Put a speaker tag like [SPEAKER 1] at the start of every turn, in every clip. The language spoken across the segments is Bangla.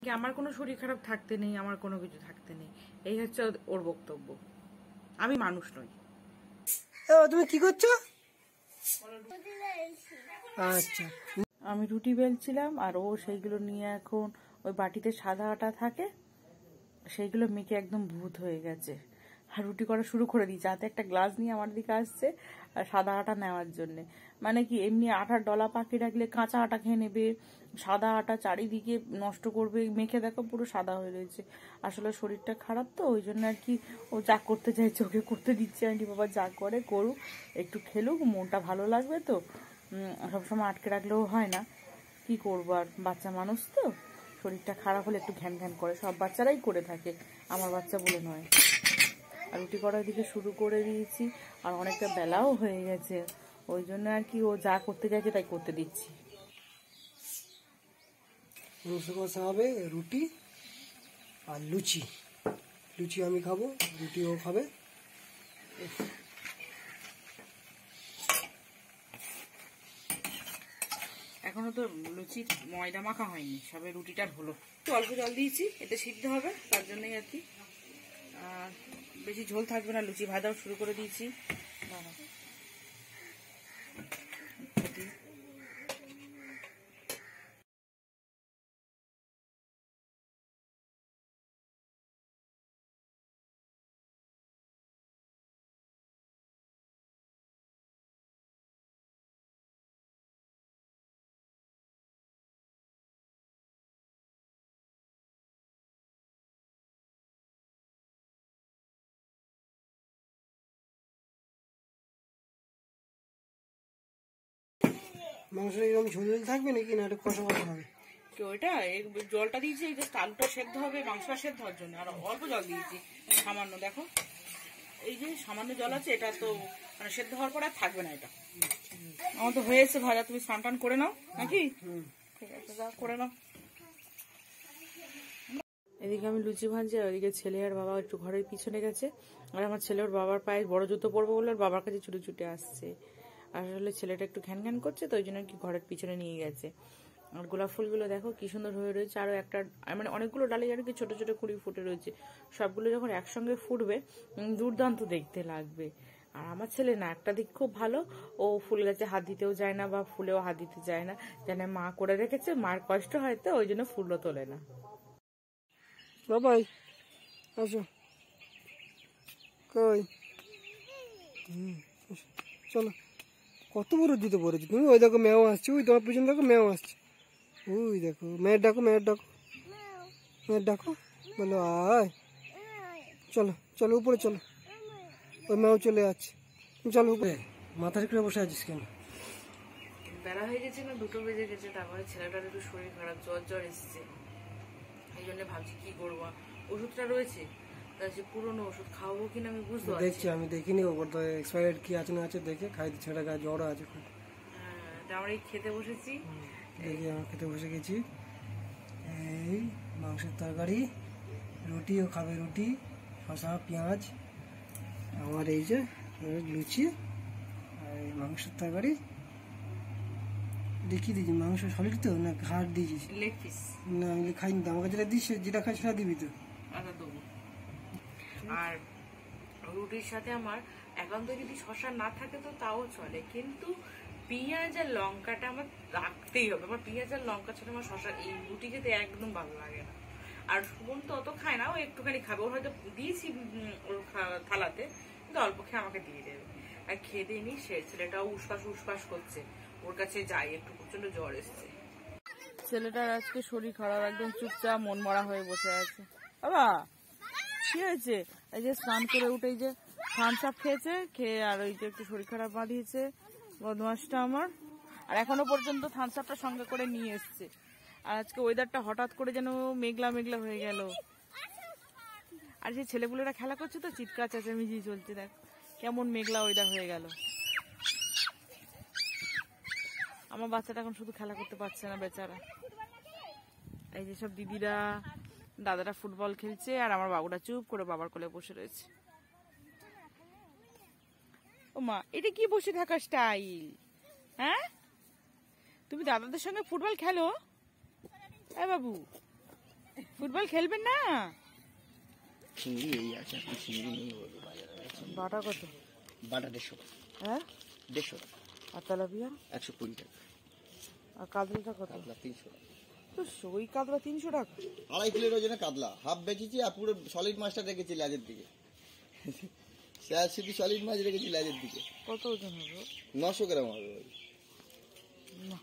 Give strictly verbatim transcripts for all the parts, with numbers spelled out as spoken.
[SPEAKER 1] আমার কোনো শরীর খারাপ থাকতে নেই, আমার কোনো কিছু থাকতে নেই, এই হচ্ছে ওর বক্তব্য। আমি মানুষ নই।
[SPEAKER 2] তুমি কি করছো? আচ্ছা,
[SPEAKER 1] আমি রুটি বেলছিলাম আর ও সেইগুলো নিয়ে এখন ওই বাটিতে সাদা আটা থাকে সেইগুলো মেখে একদম ভূত হয়ে গেছে আর রুটি করা শুরু করে দিয়েছে। হাতে একটা গ্লাস নিয়ে আমার দিকে আসছে আর সাদা আটা নেওয়ার জন্য। মানে কি এমনি আটার ডলা পাকিয়ে রাখলে কাঁচা আটা খেয়ে নেবে, সাদা আটা চারিদিকে নষ্ট করবে, মেখে দেখো পুরো সাদা হয়ে রয়েছে। আসলে শরীরটা খারাপ তো ওই জন্য আর কি ও যা করতে চাইছে ওকে করতে দিচ্ছে। আন্টি বাবা যা করে করুক, একটু খেলুক, মনটা ভালো লাগবে তো। সবসময় আটকে রাখলেও হয় না, কি করবো আর, বাচ্চা মানুষ তো শরীরটা খারাপ হলে একটু ঘ্যান ঘ্যান করে, সব বাচ্চারাই করে থাকে, আমার বাচ্চা বলে নয়। আর রুটি করার দিকে শুরু করে দিয়েছি আর অনেকটা বেলাও হয়ে গেছে, ওই জন্য আর কি ও যা করতে চাইছে তাই করতে দিচ্ছি।
[SPEAKER 2] কষা হবে রুটি আর লুচি, লুচি আমি খাবো, রুটি ও খাবে।
[SPEAKER 1] এখনো তো লুচির ময়দা মাখা হয়নি, সবে রুটিটার হলো। একটু অল্প জল দিয়েছি, এতে সিদ্ধ হবে তার জন্যই আর কি। আর বেশি ঝোল থাকবে না, লুচি ভাজাও শুরু করে দিয়েছি।
[SPEAKER 2] মাংস এরকম ঝোল ঝোল থাকবে নাকি না একটু কষা কষা হবে?
[SPEAKER 1] ওইটা জলটা দিয়েছি জাস্ট আলুটা সেদ্ধ হবে, মাংসটা সেদ্ধ হওয়ার জন্য, আর অল্প জল দিয়েছি সামান্য। দেখো এই যে সামান্য জল আছে, এটা তো মানে সেদ্ধ হওয়ার পর আর থাকবে না। এটা আমার তো হয়েছে ভাজা, তুমি স্নান টান করে নাও নাকি? ঠিক আছে, যা করে নাও। এদিকে আমি লুচি ভাজছি আর ওইদিকে ছেলে আর বাবা একটু ঘরের পিছনে গেছে। আর আমার ছেলে ওর বাবার পায়ে বড় জুতো পরবো বলে ওর বাবার কাছে ছুটে ছুটে আসছে। আসলে ছেলেটা একটু ঘ্যান ঘ্যান করছে তো ওই জন্য কি ঘরের পিছনে নিয়ে গেছে। আর গোলাপ ফুলগুলো দেখো কি সুন্দর হয়ে রয়েছে, আরো একটা মানে অনেকগুলো ডালে আর কি ছোট ছোট কুড়ি ফুটে রয়েছে। সবগুলো যখন একসঙ্গে ফুটবে দুর্দান্ত দেখতে লাগবে। আর আমার ছেলে না একটা দিক খুব ভালো, ও ফুল গাছে হাত দিতেও যায় না বা ফুলেও হাত দিতে যায় না, যেন মা করে রেখেছে, মার কষ্ট হয় তো ওই জন্য ফুলও তোলে না।
[SPEAKER 2] বাবাই আসো, কই চলো। কত বড় জুতো পরেছি তুমি? ওই দেখো মেয়েও আসছে, ওই তোমার পিছনে দেখো মেয়েও আসছে, ওই দেখো মেয়ের ডাকো, মেয়ের ডাকো, মেয়ের ডাকো, বলো আয়। চলো চলো উপরে চলো, ওই মেয়েও চলে যাচ্ছে, চলো উপরে। মাথার করে বসে আছিস কেন?
[SPEAKER 1] বেলা হয়ে গেছে না, দুটো বেজে গেছে, তারপরে ছেলেটার একটু শরীর খারাপ, জ্বর জ্বর এসছে, এই জন্য ভাবছি কি করবো। ওষুধটা রয়েছে, পুরোনো ওষুধ খাওয়াবো কিনা আমি বুঝতে পারছি।
[SPEAKER 2] দেখছি আমি দেখিনি ওপর তো এক্সপায়ার্ড কি আছে না আছে দেখে খাই দিচ্ছি, ছেলেটা গায়ে জ্বর আছে খুব।
[SPEAKER 1] হ্যাঁ আমরা এই খেতে বসেছি,
[SPEAKER 2] দেখি আমরা খেতে বসে গেছি। এই মাংসের তরকারি, রুটিও খাবে, রুটি শসা পেঁয়াজ, আমার এই যে লুচি আর এই মাংসের তরকারি। দেখি দিয়েছি মাংস সলিড তো না ঘাট দিয়েছিস?
[SPEAKER 1] লেগ পিস
[SPEAKER 2] না আমি খাইনি তো, আমাকে যেটা দিস যেটা খাই সেটা দিবি তো।
[SPEAKER 1] আদা দেবো। আর রুটির সাথে আমার একান্ত যদি শসা না থাকে তো তাও চলে, কিন্তু পেঁয়াজ আর লঙ্কাটা আমার রাখতেই হবে। আমার পেঁয়াজ আর লঙ্কা ছাড়া আমার শসা এই রুটি খেতে একদম ভালো লাগে না। আর সুমন তো অত খায় না, ও একটুখানি খাবে, ওর হয়তো দিয়েছি ওর থালাতে, কিন্তু অল্প খেয়ে আমাকে দিয়ে দেবে। আর খেয়ে দিয়ে নি, সে ছেলেটাও উসপাস উসপাস করছে, ওর কাছে যাই, একটু প্রচন্ড জ্বর এসছে। ছেলেটার আজকে শরীর খারাপ, একদম চুপচাপ মন মরা হয়ে বসে আছে। বাবা কি হয়েছে? এই যে স্নান করে উঠে এই যে থামস আপ খেয়েছে, খেয়ে আর ওই যে একটু শরীর খারাপ বাঁধিয়েছে বদমাসটা আমার। আর এখনো পর্যন্ত থামস আপটা সঙ্গে করে নিয়ে এসছে। আর আজকে ওয়েদারটা হঠাৎ করে যেন মেঘলা মেঘলা হয়ে গেল। আর যে ছেলেপুলেরা খেলা করছে তো চিৎকার চেঁচামেচি চলছে, দেখ কেমন মেঘলা ওয়েদার হয়ে গেল। আমার বাচ্চাটা এখন শুধু খেলা করতে পারছে না বেচারা। এই যে সব দিদিরা দাদারা ফুটবল খেলছে আর আমার বাবুটা চুপ করে বাবার কোলে বসে রয়েছে। ও মা, এটা কি বসে থাকা স্টাইল? হ্যাঁ, তুমি দাদাদের সঙ্গে ফুটবল খেলো? এ বাবু ফুটবল খেলবেন না?
[SPEAKER 2] চিংড়ি এই আছে, চিংড়ি নেই বাজারে।
[SPEAKER 1] বাটা কত?
[SPEAKER 2] বাটা দেড়শো।
[SPEAKER 1] হ্যাঁ
[SPEAKER 2] দেড়শো টাকা।
[SPEAKER 1] আর তেলাপিয়া?
[SPEAKER 2] একশো কুড়ি টাকা।
[SPEAKER 1] আর কাতলাটা কত?
[SPEAKER 2] কাতলা তিনশো টাকা।
[SPEAKER 1] তো ওই কাতলা তিনশো টাকা?
[SPEAKER 2] আড়াই কিলোর ওজনে কাতলা হাফ বেচেছি, আর পুরো সলিড মাছটা রেখেছি লেজের দিকে। শুধু সলিড মাছ রেখেছি লেজের দিকে।
[SPEAKER 1] কত ওজন হবে?
[SPEAKER 2] নশো গ্রাম হবে।
[SPEAKER 1] না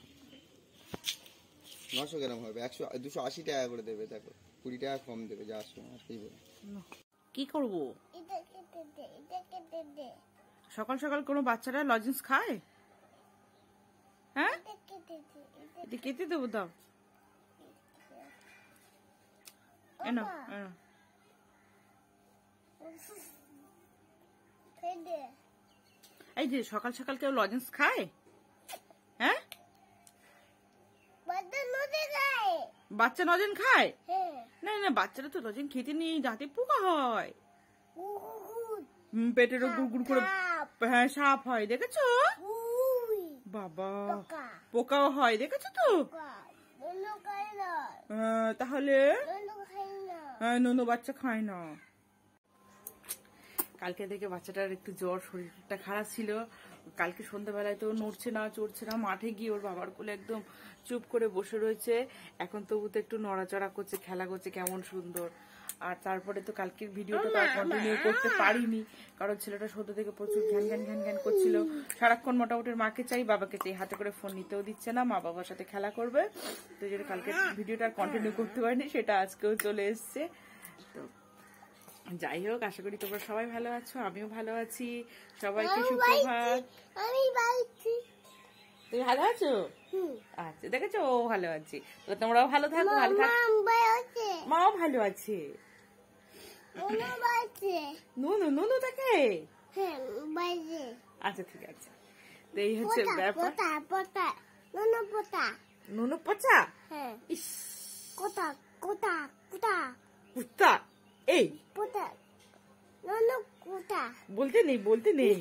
[SPEAKER 2] নশো গ্রাম হবে। একশো দুশো আশি টাকা করে দেবে। দেখো কুড়ি টাকা কম দেবে যা সময়।
[SPEAKER 1] কি করবো? সকাল সকাল কোনো বাচ্চারা লজেন্স খায়? হ্যাঁ এটা কেটে দেবো, দাও এনো এনো। এই যে সকাল সকাল কেউ লজেন্স খায়? হ্যাঁ বাচ্চা লজেন খায়? না না বাচ্চারা তো লজেন খেতে নেই, দাঁতে পোকা হয়, পেটেরও গুড়গুড় করে। হ্যাঁ সাপ হয়, দেখেছো? বাবা পোকাও হয়, দেখেছো তো? তাহলে হ্যাঁ ননু বাচ্চা খায় না। কালকে থেকে বাচ্চাটার একটু জ্বর, শরীরটা খারাপ ছিল। কালকে সন্ধ্যাবেলায় তো নড়ছে না চড়ছে না, মাঠে গিয়ে ওর বাবার কোলে একদম চুপ করে বসে রয়েছে। এখন তবু তো একটু নড়াচড়া করছে, খেলা করছে, কেমন সুন্দর। আর তারপরে তো কালকের ভিডিওটা তো আর কন্টিনিউ করতে পারিনি, কারণ ছেলেটা সদ্য থেকে প্রচুর ঘ্যান ঘ্যান ঘ্যান ঘ্যান করছিল। সারাক্ষণ মোটামুটি মাকে চাই, বাবাকে চাই, হাতে করে ফোন নিতেও দিচ্ছে না, মা বাবার সাথে খেলা করবে। তো যেটা কালকের ভিডিওটা আর কন্টিনিউ করতে পারিনি, সেটা আজকেও চলে এসছে। তো যাই হোক, আশা করি তোমরা সবাই ভালো আছো, আমিও ভালো আছি। সবাইকে সুপ্রভাত। তুমি ভালো আছো? আচ্ছা দেখেছো, ও ভালো আছে। তো তোমরাও ভালো থাকো, ভালো থাকো। মাও ভালো আছে। নুনু নুনু থাকে? আচ্ছা ঠিক আছে। তো এই হচ্ছে ব্যাপার। নুনু পচা? ইস
[SPEAKER 3] কোথা কোথা কোথা
[SPEAKER 1] কুত্তা। এই বলতে নেই, বলতে নেই।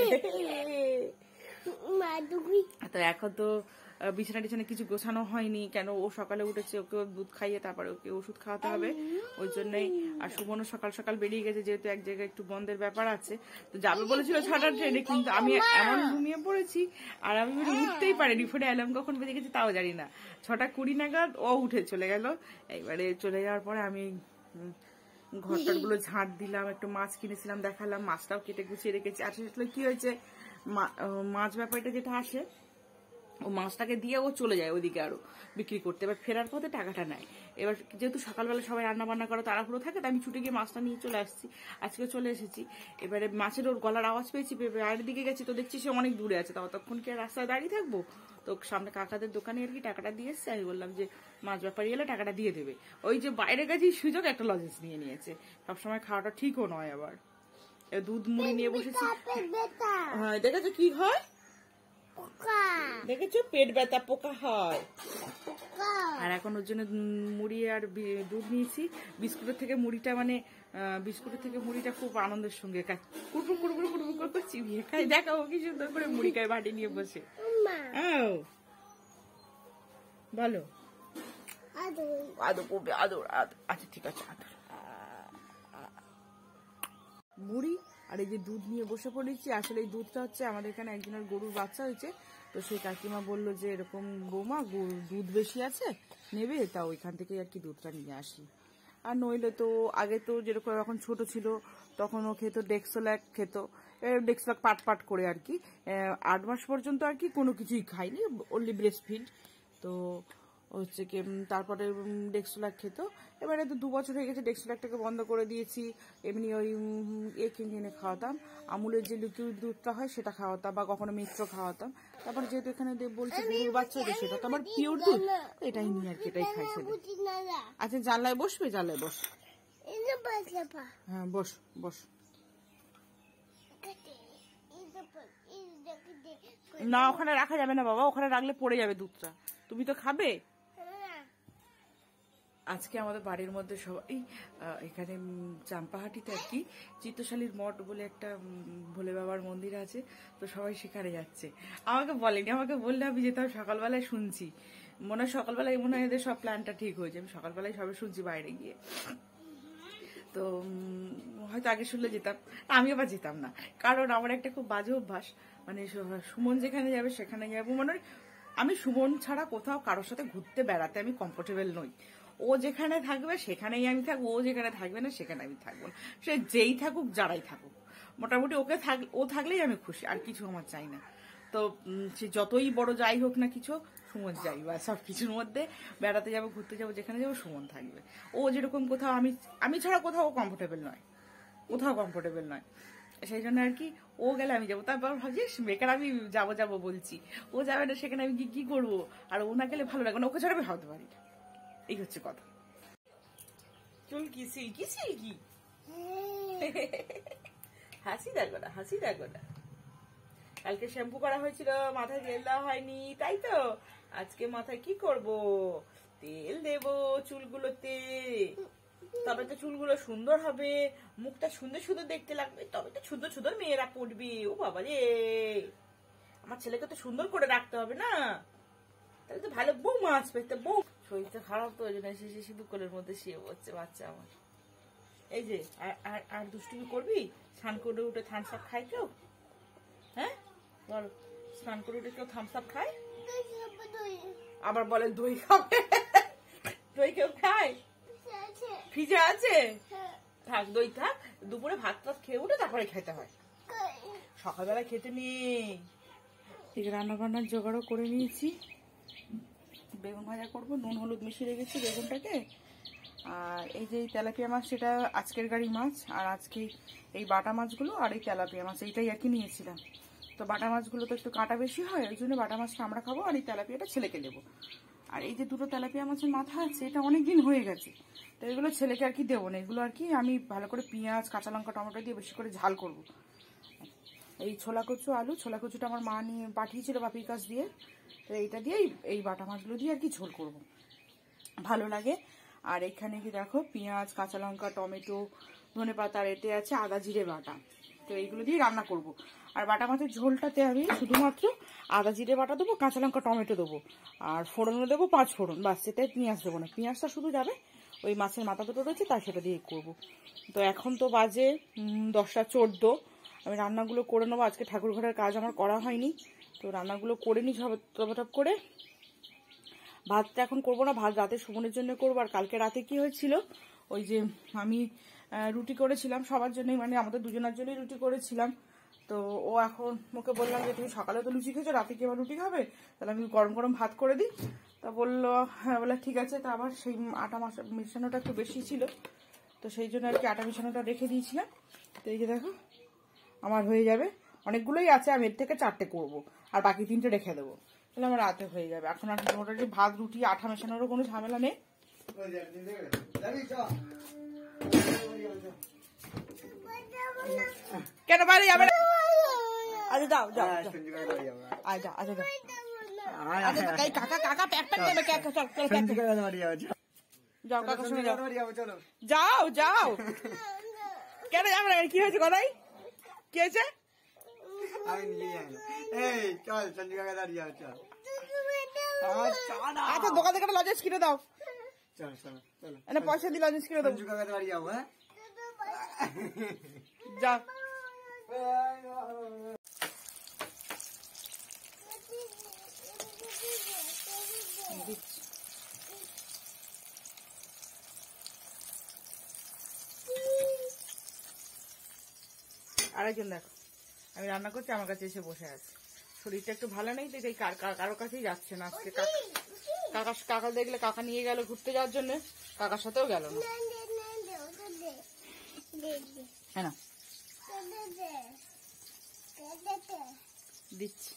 [SPEAKER 1] তো এখন তো বিছানা টিছানা কিছু গোছানো হয়নি, কেন ও সকালে উঠেছে, ওকে দুধ খাইয়ে তারপরে ওকে ওষুধ খাওয়াতে হবে, ওই জন্যই। আর সুমনও সকাল সকাল বেরিয়ে গেছে, যেহেতু এক জায়গায় একটু বন্ধের ব্যাপার আছে। তো যাবে বলেছিল ছটার ট্রেনে, কিন্তু আমি এমন ঘুমিয়ে পড়েছি আর আমি উঠতেই পারিনি। ফোনে অ্যালার্ম কখন বেজে গেছে তাও জানি না। ছটা কুড়ি নাগাদ ও উঠে চলে গেল। এবারে চলে যাওয়ার পরে আমি ঘরটার গুলো ঝাঁট দিলাম, একটু মাছ কিনেছিলাম দেখালাম, মাছটাও কেটে গুছিয়ে রেখেছি। আর সেটা কি হয়েছে, মাছ ব্যাপারটা যেটা আসে, ও মাছটাকে দিয়ে ও চলে যায় ওদিকে আরো বিক্রি করতে। এবার ফেরার পথে টাকাটা নেয়। এবার যেহেতু সকালবেলা সবাই রান্না বান্না করে তাড়াহুড়ো থাকে, তাই আমি ছুটে গিয়ে মাছটা নিয়ে চলে আসছি। আজকে চলে এসেছি। এবারে মাছের ওর গলার আওয়াজ পেয়েছি, বাইরের দিকে গেছি, তো দেখছি সে অনেক দূরে আছে। ততক্ষণ কি রাস্তায় দাঁড়িয়ে থাকবো? তো সামনে কাকাদের দোকানে আর কি টাকাটা দিয়ে এসছে। আমি বললাম যে মাছ ব্যাপারী এলে টাকাটা দিয়ে দেবে। ওই যে বাইরে গেছি সুযোগ একটা লজেন্স নিয়ে নিয়েছে। সবসময় খাওয়াটা ঠিকও নয়। আবার দুধ মুড়ি নিয়ে বসেছি। হ্যাঁ দেখেছো কি হয়, দেখেছো পেট ব্যথা, পোকা হয়। আর এখন ওর জন্য মুড়ি আর দুধ নিয়েছি। বিস্কুটের থেকে মুড়িটা মানে বিস্কুটের থেকে মুড়িটা খুব আনন্দের সঙ্গে খায়, কুটুর কুটুর কুটুর করে চিবিয়ে খায়। দেখা ও কি সুন্দর করে মুড়ি খায় বাটি নিয়ে বসে। বলো আদর করবে, আদর আদর। আচ্ছা ঠিক আছে, আদর। মুড়ি আর এই যে দুধ নিয়ে বসে পড়েছি। আসলে এই দুধটা হচ্ছে আমাদের এখানে একজনের গরুর বাচ্চা হয়েছে, তো সেই কাকিমা বললো যে এরকম বৌমা দুধ বেশি আছে নেবে, তা ওইখান থেকে আর কি দুধটা নিয়ে আসি। আর নইলে তো আগে তো যেরকম এখন ছোট ছিল তখন ও খেত ডেক্সোল্যাক, খেত ডেক্সোল্যাক পাট পাট করে আর কি। আট মাস পর্যন্ত আর কি কোনো কিছুই খাইনি, অনলি ব্রেস্ট ফিড। তো হচ্ছে কি তারপরে ডেক্সোল্যাক খেত। এবারে তো দু বছর হয়ে গেছে ডেক্সোল্যাকটাকে বন্ধ করে দিয়েছি। এমনি ওই এ কিনে কিনে খাওয়াতাম, আমুলের যে লিকুইড দুধটা হয় সেটা খাওয়াতাম, বা কখনো মিক্সও খাওয়াতাম। তারপর যেহেতু এখানে বলছে গরুর বাচ্চা হয়েছে, সেটা তো আমার পিওর দুধ, এটাই নিয়ে আর কি এটাই খাইছে। আচ্ছা জানলায় বসবে, জানলায় বস। হ্যাঁ বস বস। না ওখানে রাখা যাবে না বাবা, ওখানে রাখলে পড়ে যাবে দুধটা। তুমি তো খাবে। আজকে আমাদের বাড়ির মধ্যে সবাই এখানে চাম্পাহাটিতে আর কি চিত্তশালীর মঠ বলে একটা ভোলে বাবার মন্দির আছে, তো সবাই সেখানে যাচ্ছে। আমাকে বলেনি, আমাকে বললে আমি যেতাম, সকালবেলায় শুনছি মনে হয় সকালবেলায় মনে হয় এদের সব প্ল্যানটা ঠিক হয়েছে। আমি সকালবেলায় সবে শুনছি বাইরে গিয়ে। তো হয়তো আগে শুনলে যেতাম, আমি আবার যেতাম না, কারণ আমার একটা খুব বাজে অভ্যাস, মানে সুমন যেখানে যাবে সেখানে যাবো, মানে আমি সুমন ছাড়া কোথাও কারোর সাথে ঘুরতে বেড়াতে আমি কমফোর্টেবল নই। ও যেখানে থাকবে সেখানেই আমি থাকবো, ও যেখানে থাকবে না সেখানে আমি থাকবো না, সে যেই থাকুক যারাই থাকুক, মোটামুটি ওকে থাক ও থাকলেই আমি খুশি, আর কিছু আমার চাই না। তো সে যতই বড় যাই হোক না কিছু, সুমন যাই বা সব কিছুর মধ্যে বেড়াতে যাবো ঘুরতে যাবো যেখানে যাবো সুমন থাকবে। ও যেরকম কোথাও আমি আমি ছাড়া কোথাও ও কমফোর্টেবল নয়, কোথাও কমফোর্টেবল নয়, সেই জন্য আর কি ও গেলে আমি যাবো। তারপর ভাবছিস বেকার আমি যাবো যাবো বলছি, ও যাবে না সেখানে আমি কি করবো, আর ও না গেলে ভালো লাগবে না, ওকে ছাড়া আমি ভাবতে পারি না, এই হচ্ছে কথা। চুল কি সিল্কি সিল্কি, হাসি দেখো না, হাসি দেখো না। কালকে শ্যাম্পু করা হয়েছিল, মাথায় তেল দেওয়া হয়নি, তাই তো আজকে মাথায় কি করব, তেল দেব চুলগুলোতে, তবে তো চুলগুলো সুন্দর হবে, মুখটা সুন্দর সুন্দর দেখতে লাগবে, তবে তো সুন্দর সুন্দর মেয়েরা পড়বে। ও বাবা রে, আমার ছেলেকে তো সুন্দর করে রাখতে হবে না, তাহলে তো ভালো বউ মাছ পেতে। বউ শরীরটা খারাপ তো, ওই জন্য এসে শুধু কোলের মধ্যে শুয়ে পড়ছে বাচ্চা আমার। এই যে আর আর দুষ্টুমি করবি, স্নান করে উঠে থামস আপ খাই কেউ? হ্যাঁ বলো, স্নান করে উঠে কেউ থামস আপ খায়? আবার বলে দই খাবে, দই কেউ খায়? ফ্রিজে আছে, থাক দই থাক, দুপুরে ভাত টাত খেয়ে উঠে তারপরে খেতে হয়, সকালবেলা খেতে নেই। ঠিক রান্না বান্নার জোগাড়ও করে নিয়েছি, বেগুন ভাজা করবো, নুন হলুদ মিশিয়ে রেখেছি বেগুনটাকে। আর এই যে তেলাপিয়া মাছ, সেটা আজকের গাড়ি মাছ, আর আজকে এই বাটা মাছগুলো আর এই তেলাপিয়া মাছ এইটাই আর কি নিয়েছিলাম। তো বাটা মাছগুলো তো একটু কাঁটা বেশি হয়, ওই জন্য বাটা মাছটা আমরা খাবো, আর এই তেলাপিয়াটা ছেলেকে দেবো। আর এই যে দুটো তেলাপিয়া মাছের মাথা আছে, এটা অনেকদিন হয়ে গেছে, তো এগুলো ছেলেকে আর কি দেবো না, এগুলো আর কি আমি ভালো করে পেঁয়াজ কাঁচা লঙ্কা টমেটো দিয়ে বেশি করে ঝাল করব। এই ছোলা কচু আলু, ছোলা কচুটা আমার মা নিয়ে পাঠিয়েছিল বাপির কাছ দিয়ে, তো এইটা দিয়ে এই বাটা মাছগুলো দিয়ে আর কি ঝোল করব, ভালো লাগে। আর এখানে কি দেখো, পেঁয়াজ কাঁচা লঙ্কা টমেটো ধনে পাতা, আর এতে আছে আদা জিরে বাটা, তো এইগুলো দিয়ে রান্না করব। আর বাটা মাছের ঝোলটাতে আমি শুধুমাত্র আদা জিরে বাটা দেবো, কাঁচা লঙ্কা টমেটো দেবো, আর ফোড়নও দেবো পাঁচ ফোড়ন, বাস, সেটাই পেঁয়াজ দেবো না, পেঁয়াজটা শুধু যাবে ওই মাছের মাথা দুটো রয়েছে তার সেটা দিয়ে করবো। তো এখন তো বাজে দশটা চোদ্দ, আমি রান্নাগুলো করে নেবো, আজকে ঠাকুর ঘরের কাজ আমার করা হয়নি, তো রান্নাগুলো করে নিই টপ করে। ভাতটা এখন করবো না, ভাত রাতে সুমনের জন্য করবো। আর কালকে রাতে কি হয়েছিল, ওই যে আমি রুটি করেছিলাম সবার জন্যই, মানে আমাদের দুজনের জন্যই রুটি করেছিলাম। তো ও এখন ওকে বললাম যে তুমি সকালে তো লুচি খেয়েছো, রাতে কি আবার রুটি খাবে, তাহলে আমি গরম গরম ভাত করে দিই। তা বললো হ্যাঁ, বলে ঠিক আছে। তা আবার সেই আটা মেশানোটা একটু বেশি ছিল, তো সেই জন্য আর কি আটা মেশানোটা রেখে দিয়েছিলাম। তো এই যে দেখো আমার হয়ে যাবে, অনেকগুলোই আছে, আমি এর থেকে চারটে করবো আর বাকি তিনটে রেখে দেবো, তাহলে আমার রাতে হয়ে যাবে। এখন আর মোটামুটি ভাত রুটি আঠা মেশানোরও কোনো ঝামেলা নেই। কেন বাইরে যাবে না? আচ্ছা যাও যাও, আচ্ছা আচ্ছা যাও, কাকা কাকা প্যাক প্যাক দেবে, যাও কাকার সঙ্গে যাও, যাও যাও। কেন যাবে না, কি হয়েছে কথাই, কি হয়েছে? আচ্ছা দোকান থেকে লজেন্স কিনে দাও, পয়সা দিয়ে লজেন্স কিনে দাও, যাও। আরেকজন দেখো, আমি রান্না করছি, আমার কাছে এসে বসে আছে, শরীরটা একটু ভালো নেই, তো কারো কাছেই যাচ্ছে না আজকে। কাকা কাকা দেখলে কাকা নিয়ে গেল ঘুরতে যাওয়ার জন্য, কাকার সাথেও গেল না। হ্যাঁ দিচ্ছি।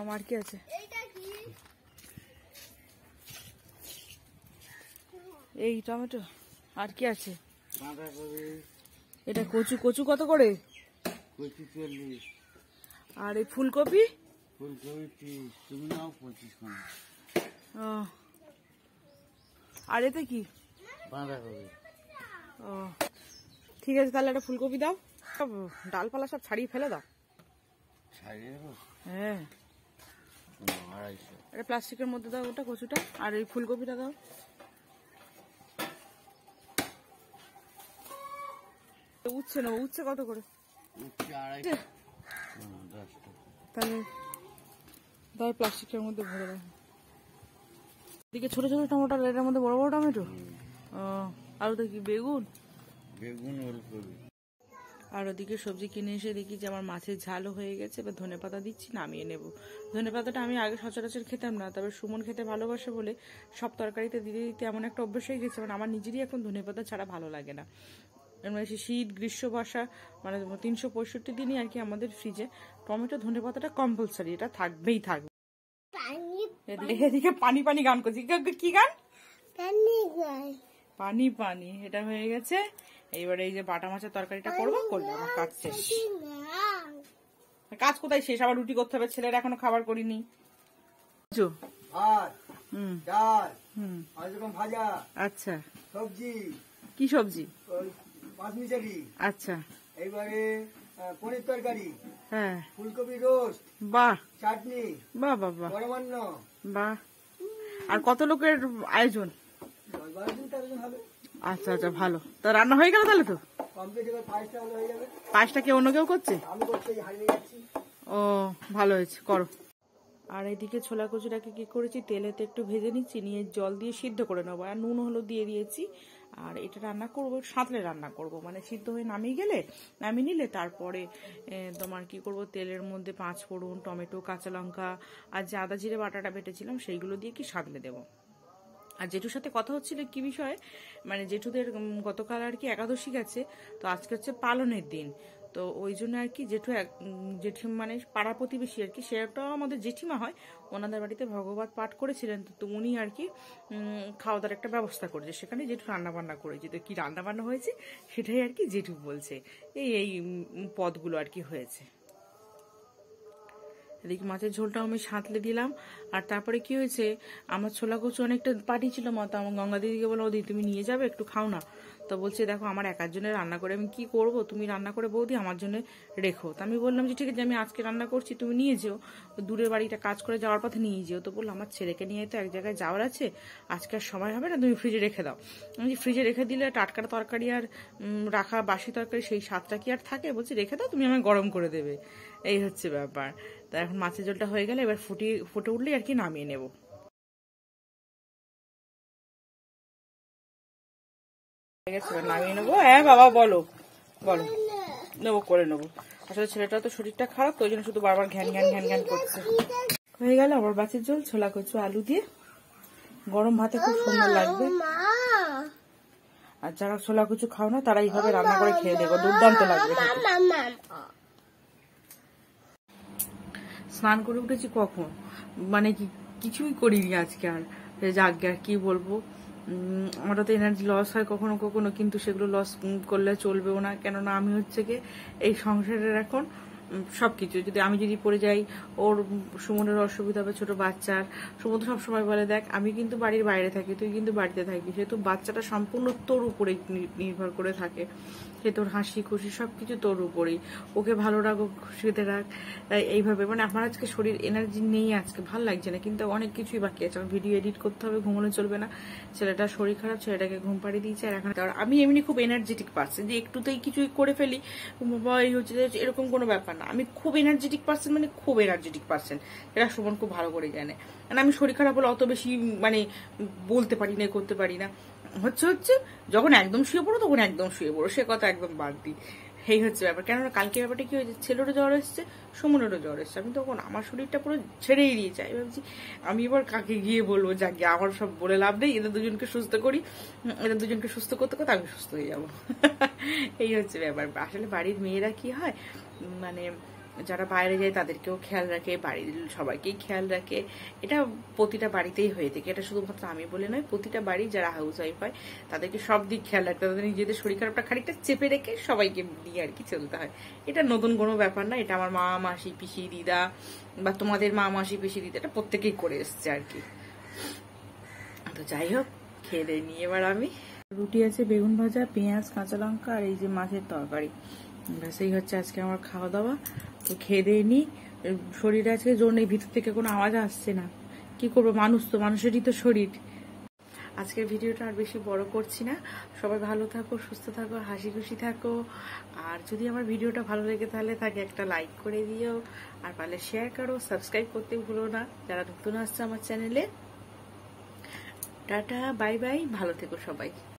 [SPEAKER 1] আর কি আছে? এই টমেটো। আর কি আছে? এটা কচু। কচু কত করে?
[SPEAKER 4] কচু চল্লিশ।
[SPEAKER 1] আর এই ফুলকপি?
[SPEAKER 4] ফুলকপি ত্রিশ। তুমি নাও পঁচিশ খানা।
[SPEAKER 1] ও, আর এতে কি?
[SPEAKER 4] বাঁধাকপি।
[SPEAKER 1] ও ঠিক আছে, তাহলে একটা ফুলকপি দাও। ডালপালা সব ছাড়িয়ে ফেলে দাও।
[SPEAKER 4] ছাড়িয়ে দেবো?
[SPEAKER 1] হ্যাঁ,
[SPEAKER 4] আড়াইশো।
[SPEAKER 1] এটা প্লাস্টিকের মধ্যে দাও ওটা, কচুটা। আর এই ফুলকপিটা দাও। উচ্ছে নেবো। উচ্ছে কত করে?
[SPEAKER 4] উচ্ছে আড়াইশো। দশ টাকা।
[SPEAKER 1] তাহলে দাও, প্লাস্টিকের মধ্যে ভরে দাও। এদিকে ছোট ছোট টমেটো, এটার মধ্যে বড় বড় টমেটো। ও, আর ওটা কি বেগুন?
[SPEAKER 4] বেগুন, ওলকপি।
[SPEAKER 1] আর ওদিকে সবজি কিনে এসে দেখি যে আমার মাছের ঝালও হয়ে গেছে। এবার ধনে পাতা দিচ্ছি, নামিয়ে নেব। ধনে পাতাটা আমি আগে সচরাচর খেতাম না, তবে সুমন খেতে ভালোবাসে বলে সব তরকারিতে দিতে দিতে এমন একটা অভ্যাস হয়ে গেছে, মানে আমার নিজেরই এখন ধনে পাতা ছাড়া ভালো লাগে না। মানে শীত, গ্রীষ্ম, বর্ষা, মানে তিনশো পঁয়ষট্টি দিনই আর কি আমাদের ফ্রিজে টমেটো ধনে পাতাটা কম্পালসারি, এটা থাকবেই থাকবে। এদিকে পানি পানি গান করছি। কি গান? পানি পানি। এটা হয়ে গেছে। এইবারে এই যে বাটা মাছের তরকারিটা করবো, করলে আমার কাজ শেষ। কাজ কোথায় শেষ? আবার রুটি করতে হবে, ছেলেরা এখনো খাবার করিনি। আচ্ছা,
[SPEAKER 2] সবজি।
[SPEAKER 1] কি সবজি?
[SPEAKER 2] মাছ মিশালি।
[SPEAKER 1] আচ্ছা,
[SPEAKER 2] এইবারে পনির তরকারি।
[SPEAKER 1] হ্যাঁ,
[SPEAKER 2] ফুলকপি রোস্ট।
[SPEAKER 1] বাহ,
[SPEAKER 2] চাটনি।
[SPEAKER 1] বাহ বাহ বাহ,
[SPEAKER 2] পরমান্ন।
[SPEAKER 1] বাহ। আর কত লোকের আয়োজন?
[SPEAKER 2] দশ বারো দিন তেরো জন হবে।
[SPEAKER 1] আচ্ছা আচ্ছা, ভালো। তা রান্না হয়ে গেল তাহলে তো?
[SPEAKER 2] কমপ্লিট। এবার পায়েসটা হলে হয়ে যাবে।
[SPEAKER 1] পায়েসটা কে অন্য কেউ করছে?
[SPEAKER 2] আমি করতে হারিয়ে যাচ্ছি।
[SPEAKER 1] ও, ভালো হয়েছে, করো। আর এদিকে ছোলা কচুটাকে কি করেছি, তেলেতে একটু ভেজে নিচ্ছি, নিয়ে জল দিয়ে সিদ্ধ করে নেবো। আর নুন হলুদ দিয়ে দিয়েছি। আর এটা রান্না করবো, সাঁতলে রান্না করব, মানে সিদ্ধ হয়ে নামিয়ে গেলে, নামিয়ে নিলে তারপরে তোমার কি করব, তেলের মধ্যে পাঁচ ফোড়ন, টমেটো, কাঁচা লঙ্কা আর যে আদা জিরে বাটাটা বেটেছিলাম সেইগুলো দিয়ে কি সাঁতলে দেবো। আর জেঠুর সাথে কথা হচ্ছিল কি বিষয়ে, মানে জেঠুদের গতকাল আর কি একাদশী গেছে, তো আজকে হচ্ছে পালনের দিন। তো ওই জন্য আর কি জেঠু জেঠি মানে পাড়া প্রতিবেশী আর কি, সেটাও আমাদের জেঠিমা হয়, ওনাদের বাড়িতে ভগবত পাঠ করেছিলেন। তো উনি আর কি খাওয়া দাওয়ার একটা ব্যবস্থা করেছে, সেখানে জেঠু রান্না বান্না করেছে। তো কি রান্না বান্না হয়েছে সেটাই আর কি জেঠু বলছে, এই এই পদগুলো আর কি হয়েছে। এদিকে মাছের ঝোলটাও আমি সাঁতলে দিলাম। আর তারপরে কি হয়েছে, আমার ছোলা কচু অনেকটা পাঠিয়েছিল মা, তো আমার গঙ্গা দিদিকে বলো, দিদি তুমি নিয়ে যাবে, একটু খাও না। তো বলছে দেখো আমার একার জন্য রান্না করে আমি কি করব, তুমি রান্না করে বৌদি আমার জন্য রেখো। তো আমি বললাম যে ঠিক আছে, আমি আজকে রান্না করছি, তুমি নিয়ে যেও, দূরের বাড়িটা কাজ করে যাওয়ার পথে নিয়ে যেও। তো বললো আমার ছেলেকে নিয়ে তো এক জায়গায় যাওয়ার আছে, আজকে আর সময় হবে না, তুমি ফ্রিজে রেখে দাও। আমি ফ্রিজে রেখে দিলে টাটকা তরকারি আর রাখা বাসি তরকারি সেই স্বাদটা কি আর থাকে, বলছি রেখে দাও, তুমি আমায় গরম করে দেবে। এই হচ্ছে ব্যাপার। তা এখন মাছের ঝোলটা হয়ে গেলে এবার ফুটিয়ে ফুটে উঠলেই আর কি নামিয়ে নেব। নামিয়ে নেবো। হ্যাঁ বাবা বলো, বলো। নেবো, করে নেবো। আসলে ছেলেটা তো শরীরটা খারাপ, তো ওই জন্য শুধু বারবার ঘ্যান ঘ্যান ঘ্যান ঘ্যান করছে। হয়ে গেল আবার মাছের ঝোল, ছোলা কচু আলু দিয়ে, গরম ভাতে খুব সুন্দর লাগবে। আর যারা ছোলা কচু খাও না তারা এইভাবে রান্না করে খেয়ে দেবো, দুর্দান্ত লাগবে। স্নান করে উঠেছি কখন, মানে কি কিছুই করিনি আজকে। আর যাক আর কি বলবো, আমারও তো এনার্জি লস হয় কখনো কখনো, কিন্তু সেগুলো লস করলে চলবেও না, কেননা আমি হচ্ছে কি এই সংসারের এখন সবকিছু, যদি আমি যদি পড়ে যাই ওর সুমনের অসুবিধা হবে, ছোট বাচ্চার। সুমন তো সবসময় বলে দেখ আমি কিন্তু বাড়ির বাইরে থাকি, তুই কিন্তু বাড়িতে থাকি, সেহেতু বাচ্চাটা সম্পূর্ণ তোর উপরে নির্ভর করে থাকে, সে তোর হাসি খুশি সবকিছু তোর উপরেই, ওকে ভালো রাখ, খুশিতে রাখ। তাই এইভাবে মানে আমার আজকে শরীর এনার্জি নেই, আজকে ভালো লাগছে না, কিন্তু অনেক কিছুই বাকি আছে। আমার ভিডিও এডিট করতে হবে, ঘুমানো চলবে না, ছেলেটার শরীর খারাপ, ছেলেটাকে ঘুম পাড়িয়ে দিয়েছে। আর এখন আমি এমনি খুব এনার্জেটিক পার্সন, যে একটুতেই কিছুই করে ফেলি বা এই হচ্ছে এরকম কোনো ব্যাপার না। আমি খুব এনার্জেটিক পার্সন, মানে খুব এনার্জেটিক পার্সন, এটা সুমন খুব ভালো করে জানে। মানে আমি শরীর খারাপ হলে অত বেশি মানে বলতে পারি না, করতে পারি না, হচ্ছে হচ্ছে যখন একদম শুয়ে পড়ো তখন একদম শুয়ে পড়ো, সে কথা একদম বাদ দিই। এই হচ্ছে ব্যাপার। কেননা কালকে ব্যাপারটা কি হয়েছে, ছেলেরও জ্বর এসছে, সুমনেরও জ্বর এসছে, আমি তখন আমার শরীরটা পুরো ছেড়েই দিয়ে যাই। ভাবছি আমি এবার কাকে গিয়ে বলবো, যাকে আমার সব বলে লাভ নেই, এদের দুজনকে সুস্থ করি, এদের দুজনকে সুস্থ করতে করতে আমি সুস্থ হয়ে যাবো। এই হচ্ছে ব্যাপার। আসলে বাড়ির মেয়েরা কি হয়, মানে যারা বাইরে যায় তাদেরকেও খেয়াল রাখে, বাড়ির সবাইকেই খেয়াল রাখে। এটা প্রতিটা বাড়িতেই হয়ে থাকে, এটা শুধুমাত্র আমি বলে নয়, প্রতিটা বাড়ি যারা হাউস ওয়াইফ হয় তাদেরকে সব দিক খেয়াল রাখতে, তাদের নিজেদের শরীর খারাপটা খানিকটা চেপে রেখে সবাইকে নিয়ে আর কি চলতে হয়। এটা নতুন কোনো ব্যাপার না, এটা আমার মা মাসি পিসি দিদা বা তোমাদের মা মাসি পিসি দিদা এটা প্রত্যেকেই করে এসছে আর কি। তো যাই হোক, খেয়ে দিয়ে নিয়ে এবার আমি রুটি আছে, বেগুন ভাজা, পেঁয়াজ, কাঁচা লঙ্কা আর এই যে মাছের তরকারি, ব্যাস এই হচ্ছে আজকে আমার খাওয়া দাওয়া। তো খেয়ে দিয়ে নি, শরীরে আজকে জোর নেই, ভিতর থেকে কোনো আওয়াজ আসছে না, কি করবো, মানুষ তো, মানুষেরই তো শরীর। আজকের ভিডিওটা আর বেশি বড় করছি না, সবাই ভালো থাকো, সুস্থ থাকো, হাসি খুশি থাকো। আর যদি আমার ভিডিওটা ভালো লেগে তাহলে থাকে একটা লাইক করে দিও, আর পারলে শেয়ার করো, সাবস্ক্রাইব করতে ভুলো না যারা নতুন আসছে আমার চ্যানেলে। টাটা, বাই বাই, ভালো থেকো সবাই।